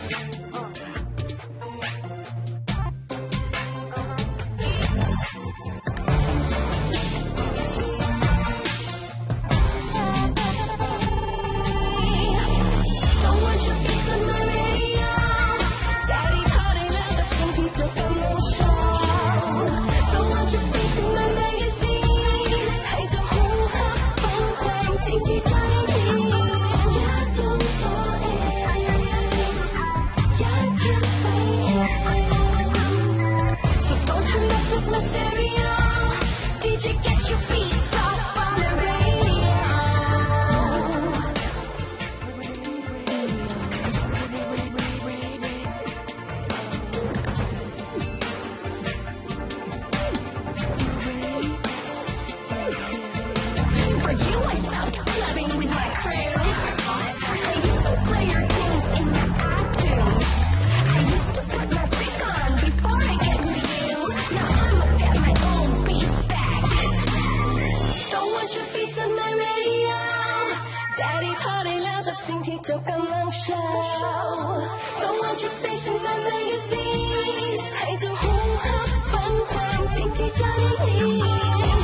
Daddy party แล้วกับสิ่งที่เธอกำลังโชว์ Don't want your face in my magazine ให้เธอหูหับฟังความจริงที่เธอได้ยิน